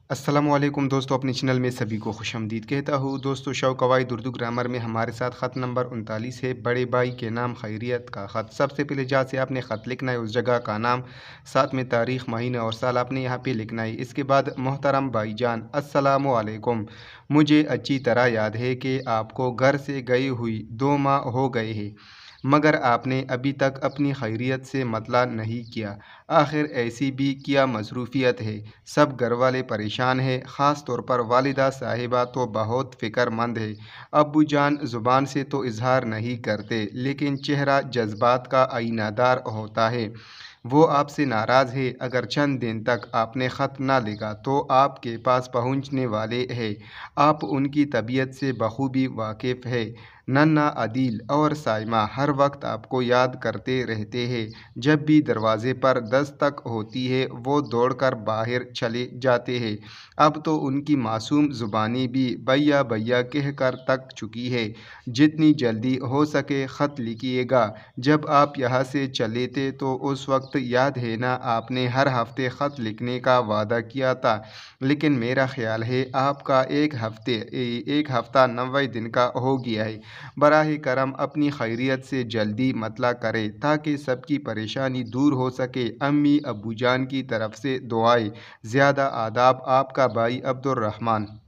अस्सलामुअलैकुम दोस्तों, अपने चैनल में सभी को खुशामदीद कहता हूँ। दोस्तों, शौ कवायद उर्दू ग्रामर में हमारे साथ ख़त नंबर 39 है, बड़े भाई के नाम खैरियत का ख़त। सबसे पहले जहाँ से आपने ख़त लिखना है उस जगह का नाम, साथ में तारीख़, महीना और साल आपने यहाँ पे लिखना है। इसके बाद मोहतरम भाईजान, अस्सलामुअलैकुम। मुझे अच्छी तरह याद है कि आपको घर से गई हुई 2 माह हो गए हैं, मगर आपने अभी तक अपनी खैरियत से मतला नहीं किया। आखिर ऐसी भी क्या मसरूफ़ियत है? सब घर वाले परेशान हैं, ख़ास तौर पर वालिदा साहिबा तो बहुत फ़िक्रमंद है। अब्बू जान ज़ुबान से तो इजहार नहीं करते, लेकिन चेहरा जज्बात का आईनादार होता है। वो आपसे नाराज़ है। अगर चंद दिन तक आपने ख़त ना लिखा तो आपके पास पहुंचने वाले हैं। आप उनकी तबीयत से बखूबी वाकिफ़ है। नन्ना, आदिल और साइमा हर वक्त आपको याद करते रहते हैं। जब भी दरवाज़े पर दस्तक होती है वो दौड़कर बाहर चले जाते हैं। अब तो उनकी मासूम ज़ुबानी भी भैया भैया कह कर थक चुकी है। जितनी जल्दी हो सके ख़त लिखिएगा। जब आप यहाँ से चले थे तो उस वक्त याद है ना, आपने हर हफ्ते ख़त लिखने का वादा किया था, लेकिन मेरा ख्याल है आपका एक हफ़्ता 90 दिन का हो गया है। बराह करम अपनी खैरियत से जल्दी मतला करें ताकि सबकी परेशानी दूर हो सके। अम्मी अब्बू जान की तरफ से दुआएं। ज़्यादा आदाब, आपका भाई अब्दुर्रहमान।